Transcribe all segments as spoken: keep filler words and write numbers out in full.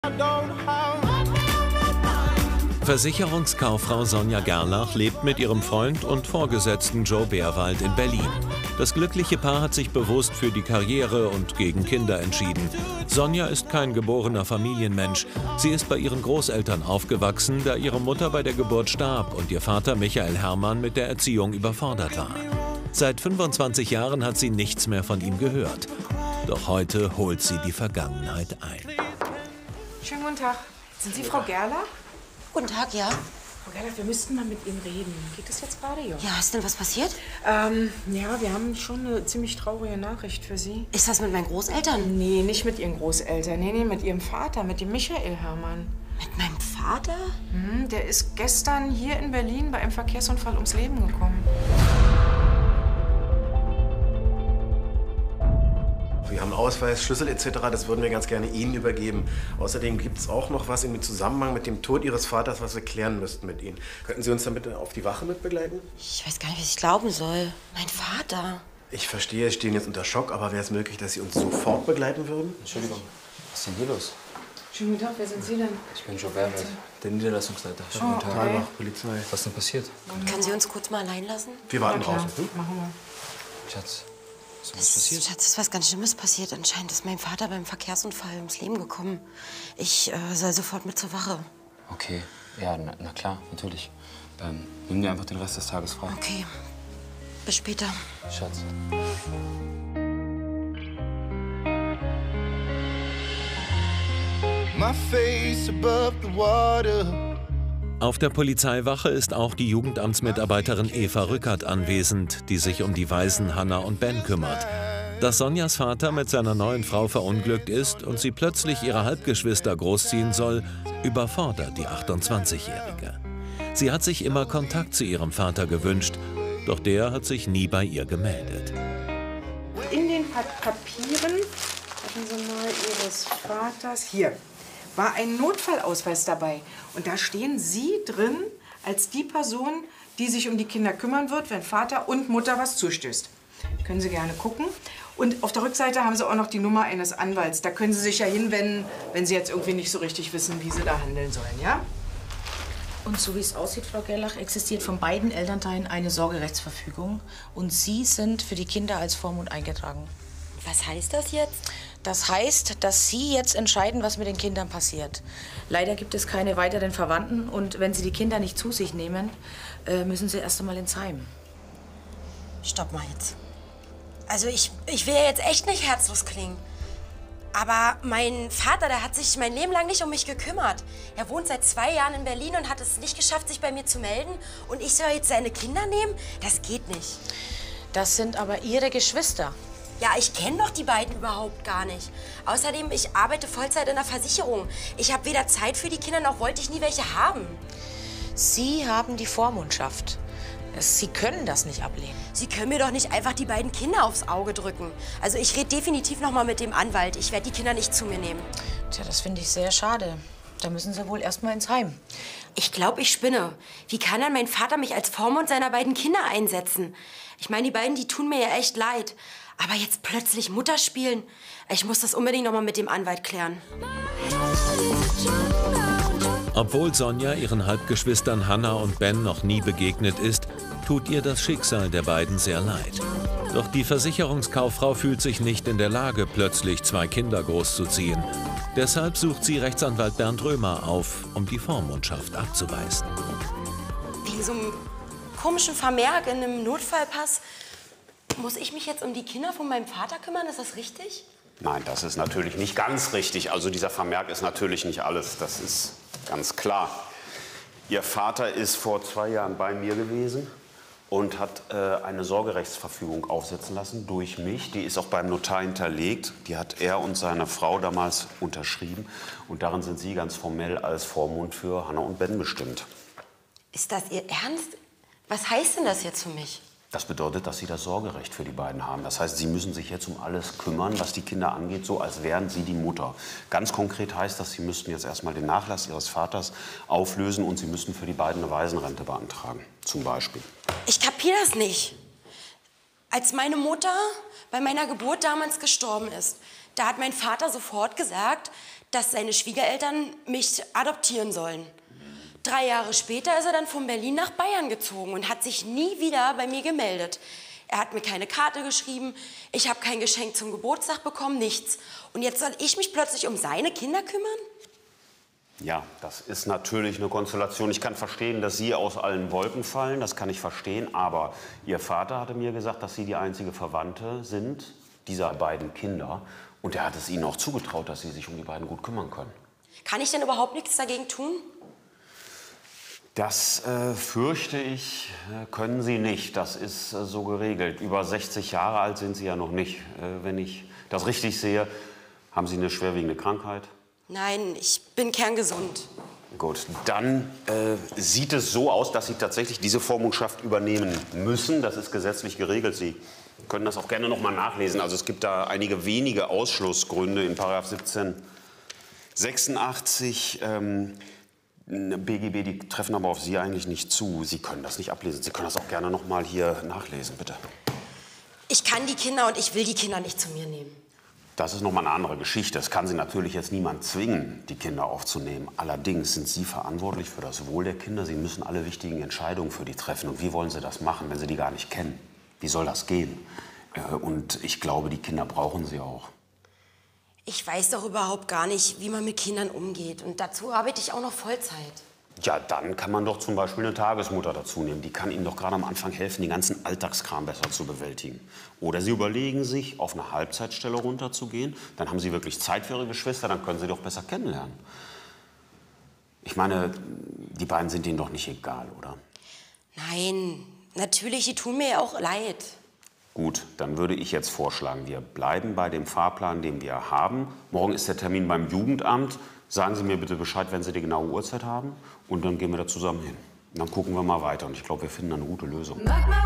Versicherungskauffrau Sonja Gerlach lebt mit ihrem Freund und Vorgesetzten Joe Beerwald in Berlin. Das glückliche Paar hat sich bewusst für die Karriere und gegen Kinder entschieden. Sonja ist kein geborener Familienmensch. Sie ist bei ihren Großeltern aufgewachsen, da ihre Mutter bei der Geburt starb und ihr Vater Michael Herrmann mit der Erziehung überfordert war. Seit fünfundzwanzig Jahren hat sie nichts mehr von ihm gehört. Doch heute holt sie die Vergangenheit ein. Schönen guten Tag. Sind Sie Frau Gerlach? Guten Tag, ja. Frau Gerlach, wir müssten mal mit Ihnen reden. Geht das jetzt gerade, ja? Ja, ist denn was passiert? Ähm, ja, wir haben schon eine ziemlich traurige Nachricht für Sie. Ist das mit meinen Großeltern? Nee, nicht mit Ihren Großeltern. Nee, nee, mit Ihrem Vater, mit dem Michael Herrmann. Mit meinem Vater? Mhm, der ist gestern hier in Berlin bei einem Verkehrsunfall ums Leben gekommen. Wir haben Ausweis, Schlüssel et cetera. Das würden wir ganz gerne Ihnen übergeben. Außerdem gibt es auch noch was im Zusammenhang mit dem Tod Ihres Vaters, was wir klären müssten mit Ihnen. Könnten Sie uns dann bitte auf die Wache mit begleiten? Ich weiß gar nicht, was ich glauben soll. Mein Vater. Ich verstehe, Sie stehen jetzt unter Schock, aber wäre es möglich, dass Sie uns sofort begleiten würden? Entschuldigung, was ist denn hier los? Schönen guten Tag, wer sind Sie denn? Ich bin Joe Beerwald, der Niederlassungsleiter. Oh, Guten Tag, okay. Polizei. Was ist denn passiert? Können Sie uns kurz mal allein lassen? Wir warten Na klar, draußen. Hm? machen wir. Schatz, ist was passiert? Schatz, ist was ganz Schlimmes passiert. Anscheinend ist mein Vater beim Verkehrsunfall ums Leben gekommen. Ich äh, soll sofort mit zur Wache. Okay, ja, na, na klar, natürlich. Ähm, nimm dir einfach den Rest des Tages frei. Okay, bis später. Schatz. My face above the water. Auf der Polizeiwache ist auch die Jugendamtsmitarbeiterin Eva Rückert anwesend, die sich um die Waisen Hannah und Ben kümmert. Dass Sonjas Vater mit seiner neuen Frau verunglückt ist und sie plötzlich ihre Halbgeschwister großziehen soll, überfordert die achtundzwanzigjährige. Sie hat sich immer Kontakt zu ihrem Vater gewünscht, doch der hat sich nie bei ihr gemeldet. In den pa Papieren, warten Sie mal, Ihres Vaters, hier, war ein Notfallausweis dabei. Und da stehen Sie drin als die Person, die sich um die Kinder kümmern wird, wenn Vater und Mutter was zustößt. Können Sie gerne gucken. Und auf der Rückseite haben Sie auch noch die Nummer eines Anwalts. Da können Sie sich ja hinwenden, wenn Sie jetzt irgendwie nicht so richtig wissen, wie Sie da handeln sollen, ja? Und so wie es aussieht, Frau Gerlach, existiert von beiden Elternteilen eine Sorgerechtsverfügung. Und Sie sind für die Kinder als Vormund eingetragen. Was heißt das jetzt? Das heißt, dass Sie jetzt entscheiden, was mit den Kindern passiert. Leider gibt es keine weiteren Verwandten. Und wenn Sie die Kinder nicht zu sich nehmen, äh, müssen Sie erst einmal ins Heim. Stopp mal jetzt. Also ich, ich will ja jetzt echt nicht herzlos klingen. Aber mein Vater, der hat sich mein Leben lang nicht um mich gekümmert. Er wohnt seit zwei Jahren in Berlin und hat es nicht geschafft, sich bei mir zu melden. Und ich soll jetzt seine Kinder nehmen? Das geht nicht. Das sind aber Ihre Geschwister. Ja, ich kenne doch die beiden überhaupt gar nicht. Außerdem, ich arbeite Vollzeit in der Versicherung. Ich habe weder Zeit für die Kinder, noch wollte ich nie welche haben. Sie haben die Vormundschaft. Sie können das nicht ablehnen. Sie können mir doch nicht einfach die beiden Kinder aufs Auge drücken. Also ich rede definitiv noch mal mit dem Anwalt. Ich werde die Kinder nicht zu mir nehmen. Tja, das finde ich sehr schade. Da müssen Sie wohl erst mal ins Heim. Ich glaube, ich spinne. Wie kann dann mein Vater mich als Vormund seiner beiden Kinder einsetzen? Ich meine, die beiden, die tun mir ja echt leid. Aber jetzt plötzlich Mutter spielen? Ich muss das unbedingt noch mal mit dem Anwalt klären. Obwohl Sonja ihren Halbgeschwistern Hannah und Ben noch nie begegnet ist, tut ihr das Schicksal der beiden sehr leid. Doch die Versicherungskauffrau fühlt sich nicht in der Lage, plötzlich zwei Kinder großzuziehen. Deshalb sucht sie Rechtsanwalt Bernd Römer auf, um die Vormundschaft abzuweisen. Wegen so einem komischen Vermerk in einem Notfallpass muss ich mich jetzt um die Kinder von meinem Vater kümmern? Ist das richtig? Nein, das ist natürlich nicht ganz richtig. Also dieser Vermerk ist natürlich nicht alles. Das ist ganz klar. Ihr Vater ist vor zwei Jahren bei mir gewesen und hat äh, eine Sorgerechtsverfügung aufsetzen lassen durch mich. Die ist auch beim Notar hinterlegt. Die hat er und seine Frau damals unterschrieben. Und darin sind Sie ganz formell als Vormund für Hannah und Ben bestimmt. Ist das Ihr Ernst? Was heißt denn das jetzt für mich? Das bedeutet, dass Sie das Sorgerecht für die beiden haben. Das heißt, Sie müssen sich jetzt um alles kümmern, was die Kinder angeht, so als wären Sie die Mutter. Ganz konkret heißt das, Sie müssten jetzt erstmal den Nachlass Ihres Vaters auflösen und Sie müssten für die beiden eine Waisenrente beantragen, zum Beispiel. Ich kapiere das nicht. Als meine Mutter bei meiner Geburt damals gestorben ist, da hat mein Vater sofort gesagt, dass seine Schwiegereltern mich adoptieren sollen. Drei Jahre später ist er dann von Berlin nach Bayern gezogen und hat sich nie wieder bei mir gemeldet. Er hat mir keine Karte geschrieben, ich habe kein Geschenk zum Geburtstag bekommen, nichts. Und jetzt soll ich mich plötzlich um seine Kinder kümmern? Ja, das ist natürlich eine Konstellation. Ich kann verstehen, dass Sie aus allen Wolken fallen, das kann ich verstehen. Aber Ihr Vater hatte mir gesagt, dass Sie die einzige Verwandte sind dieser beiden Kinder. Und er hat es Ihnen auch zugetraut, dass Sie sich um die beiden gut kümmern können. Kann ich denn überhaupt nichts dagegen tun? Das äh, fürchte ich, äh, können Sie nicht. Das ist äh, so geregelt. Über sechzig Jahre alt sind Sie ja noch nicht. Äh, wenn ich das richtig sehe, haben Sie eine schwerwiegende Krankheit? Nein, ich bin kerngesund. Gut, dann äh, sieht es so aus, dass Sie tatsächlich diese Vormundschaft übernehmen müssen. Das ist gesetzlich geregelt. Sie können das auch gerne noch mal nachlesen. Also es gibt da einige wenige Ausschlussgründe in Paragraph siebzehn sechsundachtzig. Ähm, B G B, die treffen aber auf Sie eigentlich nicht zu. Sie können das nicht ablesen. Sie können das auch gerne noch mal hier nachlesen, bitte. Ich kann die Kinder und ich will die Kinder nicht zu mir nehmen. Das ist noch mal eine andere Geschichte. Es kann Sie natürlich jetzt niemand zwingen, die Kinder aufzunehmen. Allerdings sind Sie verantwortlich für das Wohl der Kinder. Sie müssen alle wichtigen Entscheidungen für die treffen. Und wie wollen Sie das machen, wenn Sie die gar nicht kennen? Wie soll das gehen? Und ich glaube, die Kinder brauchen Sie auch. Ich weiß doch überhaupt gar nicht, wie man mit Kindern umgeht. Und dazu arbeite ich auch noch Vollzeit. Ja, dann kann man doch zum Beispiel eine Tagesmutter dazu nehmen. Die kann Ihnen doch gerade am Anfang helfen, den ganzen Alltagskram besser zu bewältigen. Oder Sie überlegen sich, auf eine Halbzeitstelle runterzugehen. Dann haben Sie wirklich Zeit für Ihre Geschwister, dann können Sie doch besser kennenlernen. Ich meine, die beiden sind Ihnen doch nicht egal, oder? Nein, natürlich, die tun mir ja auch leid. Gut, dann würde ich jetzt vorschlagen, wir bleiben bei dem Fahrplan, den wir haben. Morgen ist der Termin beim Jugendamt. Sagen Sie mir bitte Bescheid, wenn Sie die genaue Uhrzeit haben. Und dann gehen wir da zusammen hin. Und dann gucken wir mal weiter. Und ich glaube, wir finden eine gute Lösung.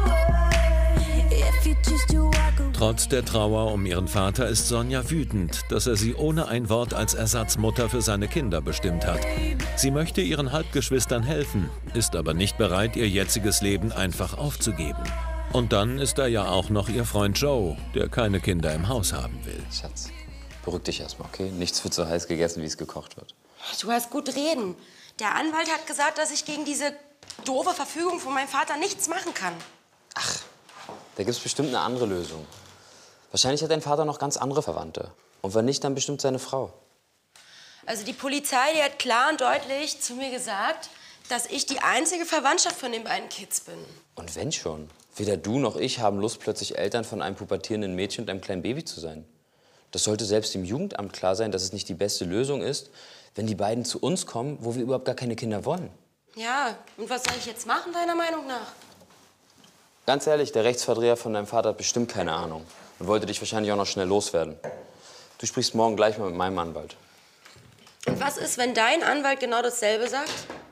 Trotz der Trauer um ihren Vater ist Sonja wütend, dass er sie ohne ein Wort als Ersatzmutter für seine Kinder bestimmt hat. Sie möchte ihren Halbgeschwistern helfen, ist aber nicht bereit, ihr jetziges Leben einfach aufzugeben. Und dann ist da ja auch noch ihr Freund Joe, der keine Kinder im Haus haben will. Schatz, beruhig dich erstmal, okay? Nichts wird so heiß gegessen, wie es gekocht wird. Du hast gut reden. Der Anwalt hat gesagt, dass ich gegen diese doofe Verfügung von meinem Vater nichts machen kann. Ach, da gibt's bestimmt eine andere Lösung. Wahrscheinlich hat dein Vater noch ganz andere Verwandte. Und wenn nicht, dann bestimmt seine Frau. Also die Polizei, die hat klar und deutlich zu mir gesagt, dass ich die einzige Verwandtschaft von den beiden Kids bin. Und wenn schon? Weder du noch ich haben Lust, plötzlich Eltern von einem pubertierenden Mädchen und einem kleinen Baby zu sein. Das sollte selbst dem Jugendamt klar sein, dass es nicht die beste Lösung ist, wenn die beiden zu uns kommen, wo wir überhaupt gar keine Kinder wollen. Ja, und was soll ich jetzt machen, deiner Meinung nach? Ganz ehrlich, der Rechtsverdreher von deinem Vater hat bestimmt keine Ahnung und wollte dich wahrscheinlich auch noch schnell loswerden. Du sprichst morgen gleich mal mit meinem Anwalt. Und was ist, wenn dein Anwalt genau dasselbe sagt?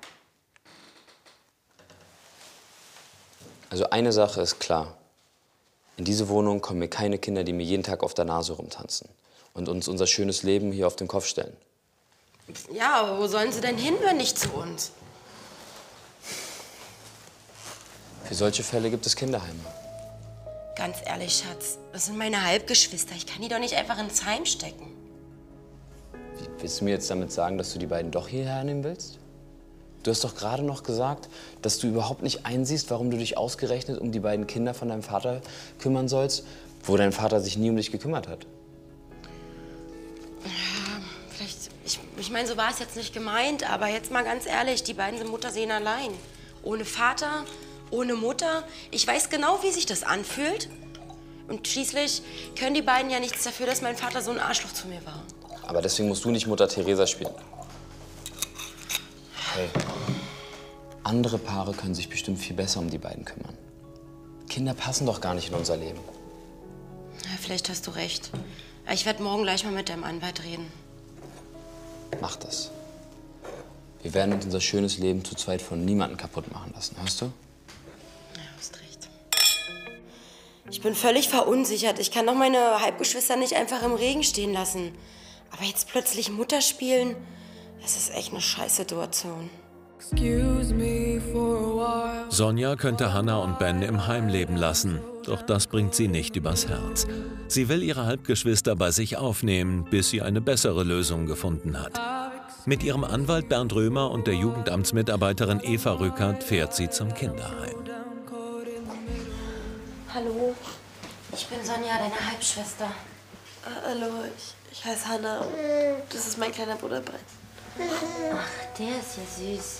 Also eine Sache ist klar. In diese Wohnung kommen mir keine Kinder, die mir jeden Tag auf der Nase rumtanzen und uns unser schönes Leben hier auf den Kopf stellen. Ja, aber wo sollen sie denn hin, wenn nicht zu uns? Für solche Fälle gibt es Kinderheime. Ganz ehrlich, Schatz, das sind meine Halbgeschwister. Ich kann die doch nicht einfach ins Heim stecken. Wie, willst du mir jetzt damit sagen, dass du die beiden doch hierher nehmen willst? Du hast doch gerade noch gesagt, dass du überhaupt nicht einsiehst, warum du dich ausgerechnet um die beiden Kinder von deinem Vater kümmern sollst, wo dein Vater sich nie um dich gekümmert hat. Ja, vielleicht, ich, ich meine, so war es jetzt nicht gemeint, aber jetzt mal ganz ehrlich, die beiden sind Mutterseelen allein. Ohne Vater, ohne Mutter. Ich weiß genau, wie sich das anfühlt. Und schließlich können die beiden ja nichts dafür, dass mein Vater so ein Arschloch zu mir war. Aber deswegen musst du nicht Mutter Teresa spielen. Hey, andere Paare können sich bestimmt viel besser um die beiden kümmern. Kinder passen doch gar nicht in unser Leben. Ja, vielleicht hast du recht. Ich werde morgen gleich mal mit deinem Anwalt reden. Mach das. Wir werden uns unser schönes Leben zu zweit von niemandem kaputt machen lassen, hörst du? Ja, hast recht. Ich bin völlig verunsichert. Ich kann doch meine Halbgeschwister nicht einfach im Regen stehen lassen. Aber jetzt plötzlich Mutter spielen, das ist echt eine Scheißsituation. Sonja könnte Hannah und Ben im Heim leben lassen. Doch das bringt sie nicht übers Herz. Sie will ihre Halbgeschwister bei sich aufnehmen, bis sie eine bessere Lösung gefunden hat. Mit ihrem Anwalt Bernd Römer und der Jugendamtsmitarbeiterin Eva Rückert fährt sie zum Kinderheim. Hallo, ich bin Sonja, deine Halbschwester. Äh, hallo, ich, ich heiße Hanna. Das ist mein kleiner Bruder Brett. Ach, der ist ja süß.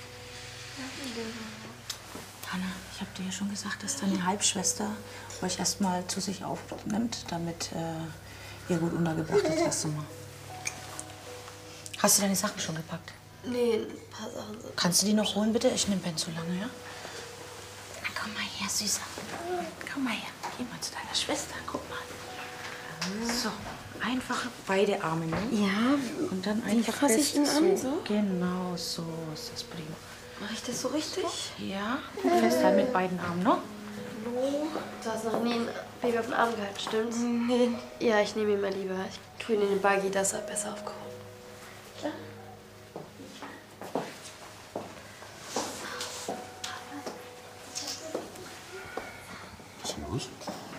Hanna, ich habe dir ja schon gesagt, dass deine Halbschwester euch erstmal zu sich aufnimmt, damit äh, ihr gut untergebracht ist, erst einmal. Hast du deine Sachen schon gepackt? Nee, ein paar Sachen sind. Kannst du die noch holen, bitte? Ich nehme Ben zu lange, ja? Na, komm mal her, Süßer. Komm mal her. Geh mal zu deiner Schwester. Guck mal. So, einfach beide Arme nehmen. Ja. Und dann einfach fasse ich ihn an, so? Genau, so ist das prima. Mache ich das so richtig? Ja, festhalten mit beiden Armen, ne? Hallo? Du hast noch nie ein Baby auf den Arm gehalten, stimmt's? Nee. Ja, ich nehme ihn mal lieber. Ich tue ihn in den Buggy, dass er besser aufgehoben. Ja? Was ist denn los?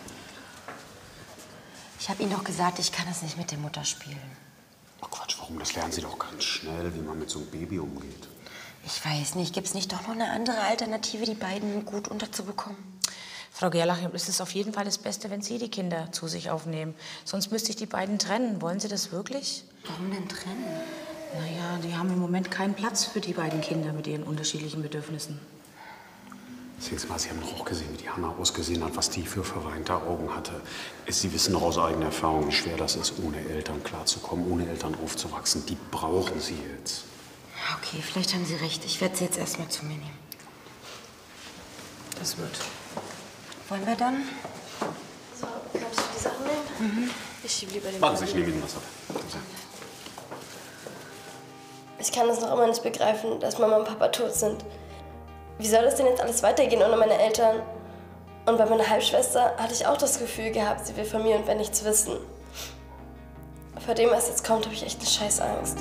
Ich habe Ihnen doch gesagt, ich kann das nicht mit der Mutter spielen. Ach Quatsch, warum? Das lernen Sie doch ganz schnell, wie man mit so einem Baby umgeht. Ich weiß nicht, gibt es nicht doch noch eine andere Alternative, die beiden gut unterzubekommen? Frau Gerlach, es ist auf jeden Fall das Beste, wenn Sie die Kinder zu sich aufnehmen. Sonst müsste ich die beiden trennen. Wollen Sie das wirklich? Warum denn trennen? Naja, die haben im Moment keinen Platz für die beiden Kinder mit ihren unterschiedlichen Bedürfnissen. Sehen Sie mal, Sie haben doch auch gesehen, wie die Hanna ausgesehen hat, was die für verweinte Augen hatte. Sie wissen doch aus eigener Erfahrung, wie schwer das ist, ohne Eltern klarzukommen, ohne Eltern aufzuwachsen. Die brauchen Sie jetzt. Okay, vielleicht haben Sie recht. Ich werde sie jetzt erstmal zu mir nehmen. Das wird. Wollen wir dann? So, kannst du die Sachen nehmen? Mhm. Ich schiebe lieber den Warten Sie, ich nehme Ihnen was ab. Ich kann es noch immer nicht begreifen, dass Mama und Papa tot sind. Wie soll das denn jetzt alles weitergehen ohne meine Eltern? Und bei meiner Halbschwester hatte ich auch das Gefühl gehabt, sie will von mir und wenn nichts wissen. Vor dem, was jetzt kommt, habe ich echt eine Scheißangst.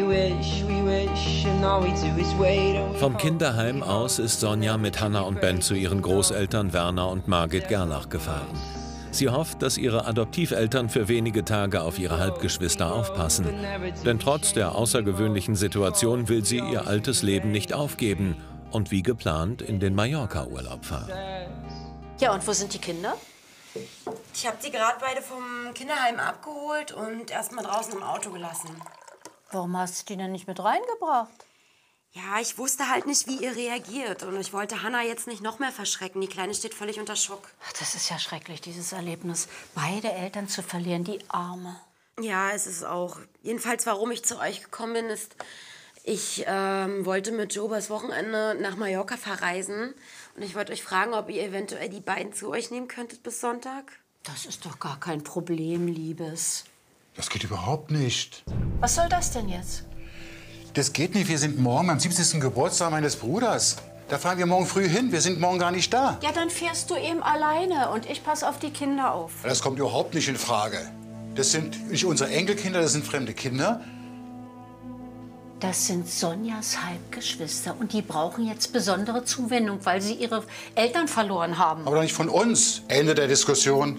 Vom Kinderheim aus ist Sonja mit Hanna und Ben zu ihren Großeltern Werner und Margit Gerlach gefahren. Sie hofft, dass ihre Adoptiveltern für wenige Tage auf ihre Halbgeschwister aufpassen. Denn trotz der außergewöhnlichen Situation will sie ihr altes Leben nicht aufgeben und wie geplant in den Mallorca-Urlaub fahren. Ja, und wo sind die Kinder? Ich habe die gerade beide vom Kinderheim abgeholt und erst mal draußen im Auto gelassen. Warum hast du die denn nicht mit reingebracht? Ja, ich wusste halt nicht, wie ihr reagiert. Und ich wollte Hanna jetzt nicht noch mehr verschrecken. Die Kleine steht völlig unter Schock. Ach, das ist ja schrecklich, dieses Erlebnis. Beide Eltern zu verlieren, die Arme. Ja, es ist auch. Jedenfalls, warum ich zu euch gekommen bin, ist, ich ähm, wollte mit Joe übers Wochenende nach Mallorca verreisen. Und ich wollte euch fragen, ob ihr eventuell die beiden zu euch nehmen könntet bis Sonntag. Das ist doch gar kein Problem, Liebes. Das geht überhaupt nicht. Was soll das denn jetzt? Das geht nicht. Wir sind morgen am siebzigsten Geburtstag meines Bruders. Da fahren wir morgen früh hin. Wir sind morgen gar nicht da. Ja, dann fährst du eben alleine und ich passe auf die Kinder auf. Das kommt überhaupt nicht in Frage. Das sind nicht unsere Enkelkinder, das sind fremde Kinder. Das sind Sonjas Halbgeschwister und die brauchen jetzt besondere Zuwendung, weil sie ihre Eltern verloren haben. Aber doch nicht von uns. Ende der Diskussion.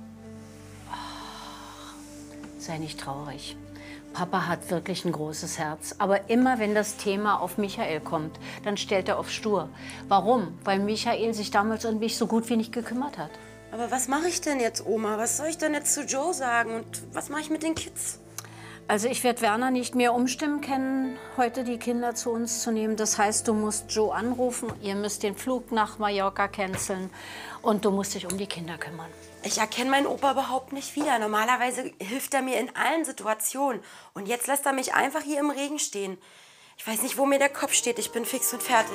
Sei nicht traurig. Papa hat wirklich ein großes Herz. Aber immer, wenn das Thema auf Michael kommt, dann stellt er auf stur. Warum? Weil Michael sich damals um mich so gut wie nicht gekümmert hat. Aber was mache ich denn jetzt, Oma? Was soll ich denn jetzt zu Joe sagen? Und was mache ich mit den Kids? Also ich werde Werner nicht mehr umstimmen können, heute die Kinder zu uns zu nehmen. Das heißt, du musst Joe anrufen, ihr müsst den Flug nach Mallorca canceln und du musst dich um die Kinder kümmern. Ich erkenne meinen Opa überhaupt nicht wieder. Normalerweise hilft er mir in allen Situationen. Und jetzt lässt er mich einfach hier im Regen stehen. Ich weiß nicht, wo mir der Kopf steht. Ich bin fix und fertig.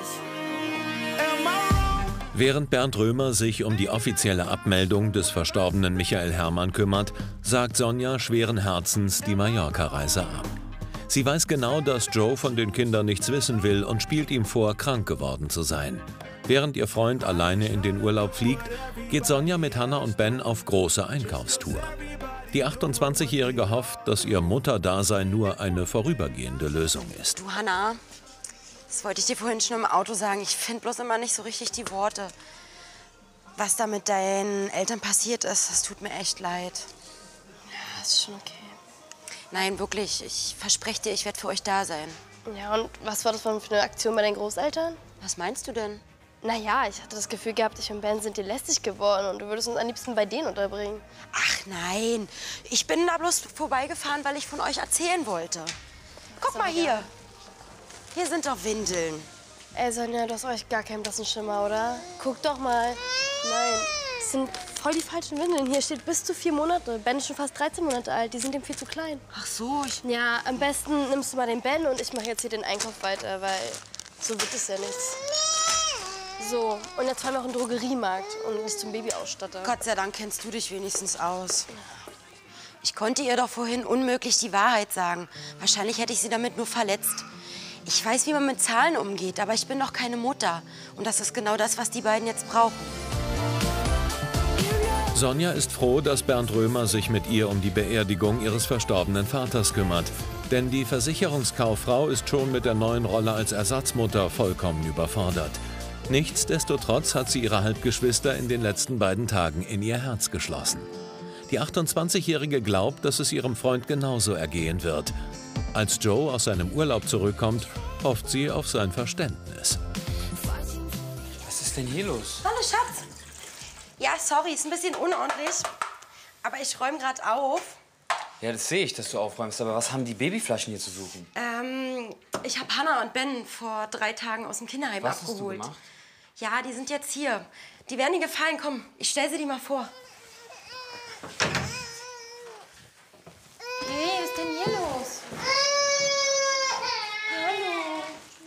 Während Bernd Römer sich um die offizielle Abmeldung des verstorbenen Michael Herrmann kümmert, sagt Sonja schweren Herzens die Mallorca-Reise ab. Sie weiß genau, dass Joe von den Kindern nichts wissen will und spielt ihm vor, krank geworden zu sein. Während ihr Freund alleine in den Urlaub fliegt, geht Sonja mit Hanna und Ben auf große Einkaufstour. Die achtundzwanzigjährige hofft, dass ihr Mutterdasein nur eine vorübergehende Lösung ist. Du, Hanna, das wollte ich dir vorhin schon im Auto sagen. Ich finde bloß immer nicht so richtig die Worte. was da mit deinen Eltern passiert ist, das tut mir echt leid. Ja, ist schon okay. Nein, wirklich, ich verspreche dir, ich werde für euch da sein. Ja, und was war das für eine Aktion bei deinen Großeltern? Was meinst du denn? Naja, ich hatte das Gefühl gehabt, ich und Ben sind dir lästig geworden und du würdest uns am liebsten bei denen unterbringen. Ach nein, ich bin da bloß vorbeigefahren, weil ich von euch erzählen wollte. Guck mal hier. Hier sind doch Windeln. Ey, Sonja, du hast euch gar keinen blassen Schimmer, oder? Guck doch mal. Nein, das sind voll die falschen Windeln. Hier steht bis zu vier Monate. Ben ist schon fast dreizehn Monate alt. Die sind ihm viel zu klein. Ach so, ich... Ja, am besten nimmst du mal den Ben und ich mache jetzt hier den Einkauf weiter, weil so wird es ja nichts. So, und jetzt fahren wir auch in den Drogeriemarkt und nicht zum Babyausstatter. Gott sei Dank kennst du dich wenigstens aus. Ich konnte ihr doch vorhin unmöglich die Wahrheit sagen. Wahrscheinlich hätte ich sie damit nur verletzt. Ich weiß, wie man mit Zahlen umgeht, aber ich bin doch keine Mutter. Und das ist genau das, was die beiden jetzt brauchen. Sonja ist froh, dass Bernd Römer sich mit ihr um die Beerdigung ihres verstorbenen Vaters kümmert. Denn die Versicherungskauffrau ist schon mit der neuen Rolle als Ersatzmutter vollkommen überfordert. Nichtsdestotrotz hat sie ihre Halbgeschwister in den letzten beiden Tagen in ihr Herz geschlossen. Die achtundzwanzigjährige glaubt, dass es ihrem Freund genauso ergehen wird. Als Joe aus seinem Urlaub zurückkommt, hofft sie auf sein Verständnis. Was ist denn hier los? Hallo, Schatz. Ja, sorry, ist ein bisschen unordentlich. Aber ich räume gerade auf. Ja, das sehe ich, dass du aufräumst. Aber was haben die Babyflaschen hier zu suchen? Ähm, ich habe Hannah und Ben vor drei Tagen aus dem Kinderheim was abgeholt. Hast du gemacht? Ja, die sind jetzt hier. Die werden dir gefallen. Komm, ich stell sie dir mal vor. Hey, was ist denn hier los? Hallo.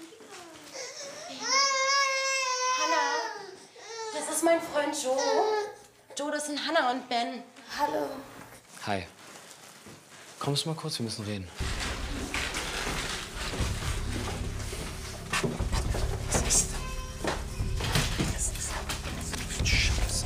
Hannah, das ist mein Freund Joe. Joe, das sind Hannah und Ben. Hallo. Hi. Kommst du mal kurz, wir müssen reden. Was ist denn? Was ist das für ein Scheiß?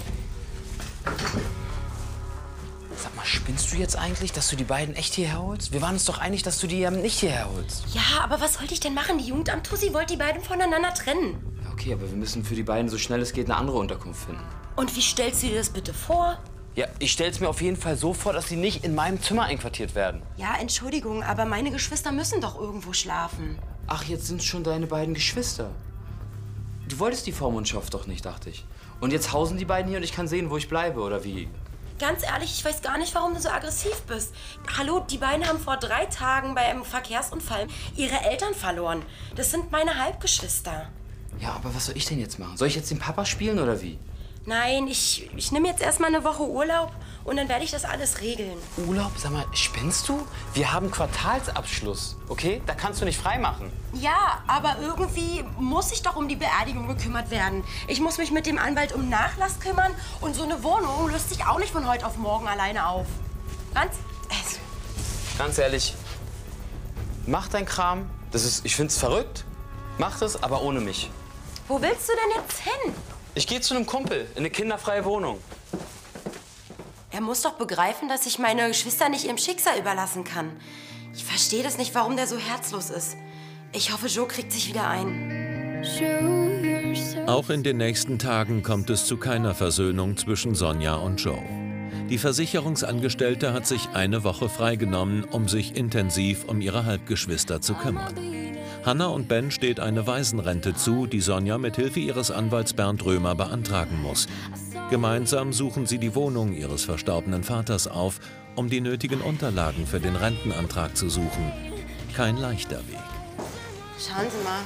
Sag mal, spinnst du jetzt eigentlich, dass du die beiden echt hierher holst? Wir waren uns doch einig, dass du die nicht hierher holst. Ja, aber was wollte ich denn machen? Die Jugendamt-Tussi wollte die beiden voneinander trennen. Okay, aber wir müssen für die beiden so schnell es geht eine andere Unterkunft finden. Und wie stellst du dir das bitte vor? Ja, ich stell's mir auf jeden Fall so vor, dass sie nicht in meinem Zimmer einquartiert werden. Ja, Entschuldigung, aber meine Geschwister müssen doch irgendwo schlafen. Ach, jetzt sind's schon deine beiden Geschwister. Du wolltest die Vormundschaft doch nicht, dachte ich. Und jetzt hausen die beiden hier und ich kann sehen, wo ich bleibe, oder wie? Ganz ehrlich, ich weiß gar nicht, warum du so aggressiv bist. Hallo, die beiden haben vor drei Tagen bei einem Verkehrsunfall ihre Eltern verloren. Das sind meine Halbgeschwister. Ja, aber was soll ich denn jetzt machen? Soll ich jetzt den Papa spielen, oder wie? Nein, ich, ich nehme jetzt erstmal eine Woche Urlaub und dann werde ich das alles regeln. Urlaub? Sag mal, spinnst du? Wir haben Quartalsabschluss, okay? Da kannst du nicht freimachen. Ja, aber irgendwie muss ich doch um die Beerdigung gekümmert werden. Ich muss mich mit dem Anwalt um Nachlass kümmern und so eine Wohnung löst sich auch nicht von heute auf morgen alleine auf. Ganz, äh, Ganz ehrlich, mach dein Kram. Das ist, ich find's verrückt. Mach das, aber ohne mich. Wo willst du denn jetzt hin? Ich gehe zu einem Kumpel in eine kinderfreie Wohnung. Er muss doch begreifen, dass ich meine Geschwister nicht ihrem Schicksal überlassen kann. Ich verstehe das nicht, warum der so herzlos ist. Ich hoffe, Joe kriegt sich wieder ein. Auch in den nächsten Tagen kommt es zu keiner Versöhnung zwischen Sonja und Joe. Die Versicherungsangestellte hat sich eine Woche freigenommen, um sich intensiv um ihre Halbgeschwister zu kümmern. Hannah und Ben steht eine Waisenrente zu, die Sonja mit Hilfe ihres Anwalts Bernd Römer beantragen muss. Gemeinsam suchen sie die Wohnung ihres verstorbenen Vaters auf, um die nötigen Unterlagen für den Rentenantrag zu suchen. Kein leichter Weg. Schauen Sie mal.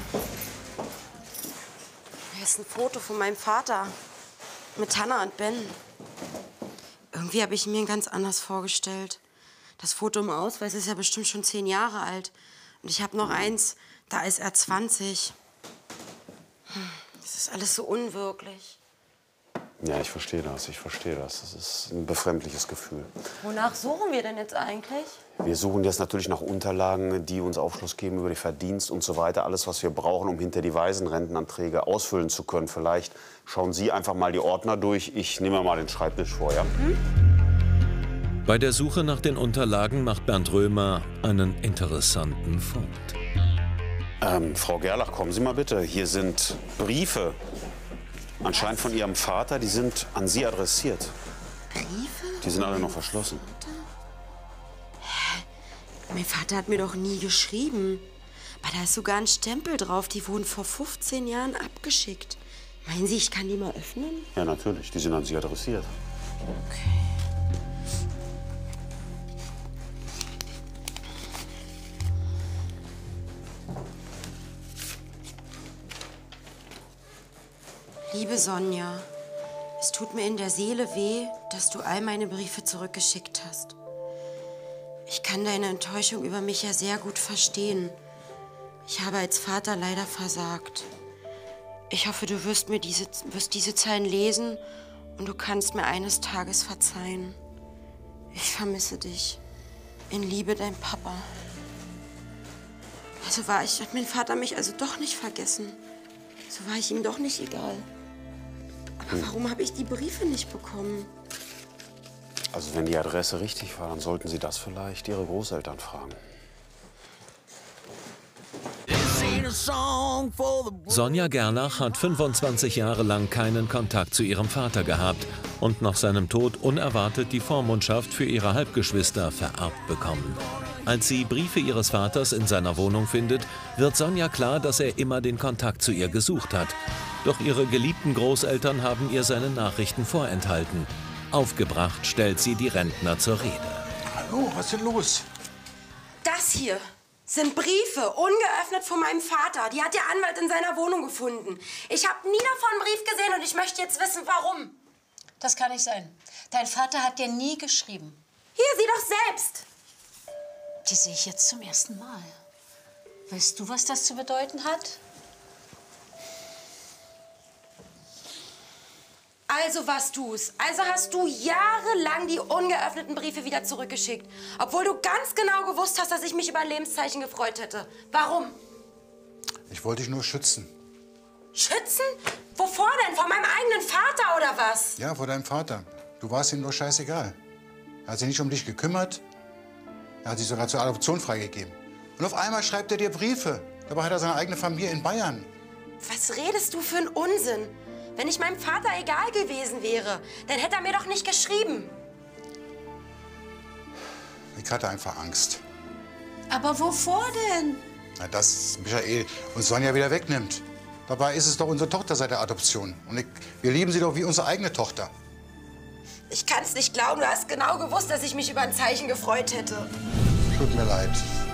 Hier ist ein Foto von meinem Vater mit Hannah und Ben. Irgendwie habe ich mir ihn ganz anders vorgestellt. Das Foto im Ausweis ist ja bestimmt schon zehn Jahre alt. Und ich habe noch eins, da ist er zwanzig. Das ist alles so unwirklich. Ja, ich verstehe das, ich verstehe das. Das ist ein befremdliches Gefühl. Wonach suchen wir denn jetzt eigentlich? Wir suchen jetzt natürlich nach Unterlagen, die uns Aufschluss geben über den Verdienst und so weiter. Alles, was wir brauchen, um hinter die Waisenrentenanträge ausfüllen zu können. Vielleicht schauen Sie einfach mal die Ordner durch. Ich nehme mal den Schreibtisch vor, ja? Hm? Bei der Suche nach den Unterlagen macht Bernd Römer einen interessanten Fund. Ähm, Frau Gerlach, kommen Sie mal bitte. Hier sind Briefe Anscheinend von Ihrem Vater, die sind an Sie adressiert. Briefe? Die sind alle noch verschlossen. Hä? Mein Vater hat mir doch nie geschrieben. Aber da ist sogar ein Stempel drauf. Die wurden vor fünfzehn Jahren abgeschickt. Meinen Sie, ich kann die mal öffnen? Ja, natürlich. Die sind an Sie adressiert. Okay. Liebe Sonja, es tut mir in der Seele weh, dass du all meine Briefe zurückgeschickt hast. Ich kann deine Enttäuschung über mich ja sehr gut verstehen. Ich habe als Vater leider versagt. Ich hoffe, du wirst mir diese, wirst diese Zeilen lesen und du kannst mir eines Tages verzeihen. Ich vermisse dich. In Liebe, dein Papa. Also war ich, hat mein Vater mich also doch nicht vergessen. So war ich ihm doch nicht egal. Aber warum habe ich die Briefe nicht bekommen? Also wenn die Adresse richtig war, dann sollten Sie das vielleicht Ihre Großeltern fragen. Sonja Gerlach hat fünfundzwanzig Jahre lang keinen Kontakt zu ihrem Vater gehabt und nach seinem Tod unerwartet die Vormundschaft für ihre Halbgeschwister vererbt bekommen. Als sie Briefe ihres Vaters in seiner Wohnung findet, wird Sonja klar, dass er immer den Kontakt zu ihr gesucht hat. Doch ihre geliebten Großeltern haben ihr seine Nachrichten vorenthalten. Aufgebracht stellt sie die Rentner zur Rede. Hallo, was ist denn los? Das hier sind Briefe, ungeöffnet von meinem Vater. Die hat der Anwalt in seiner Wohnung gefunden. Ich habe nie davon einen Brief gesehen und ich möchte jetzt wissen, warum. Das kann nicht sein. Dein Vater hat dir nie geschrieben. Hier, sieh doch selbst. Die sehe ich jetzt zum ersten Mal. Weißt du, was das zu bedeuten hat? Also was du's. Also hast du jahrelang die ungeöffneten Briefe wieder zurückgeschickt. Obwohl du ganz genau gewusst hast, dass ich mich über ein Lebenszeichen gefreut hätte. Warum? Ich wollte dich nur schützen. Schützen? Wovor denn? Vor meinem eigenen Vater oder was? Ja, vor deinem Vater. Du warst ihm nur scheißegal. Er hat sich nicht um dich gekümmert. Er hat sich sogar zur Adoption freigegeben. Und auf einmal schreibt er dir Briefe. Dabei hat er seine eigene Familie in Bayern. Was redest du für einen Unsinn? Wenn ich meinem Vater egal gewesen wäre, dann hätte er mir doch nicht geschrieben. Ich hatte einfach Angst. Aber wovor denn? Na, dass Michael uns Sonja wieder wegnimmt. Dabei ist es doch unsere Tochter seit der Adoption. Und ich, wir lieben sie doch wie unsere eigene Tochter. Ich kann's nicht glauben, du hast genau gewusst, dass ich mich über ein Zeichen gefreut hätte. Tut mir leid.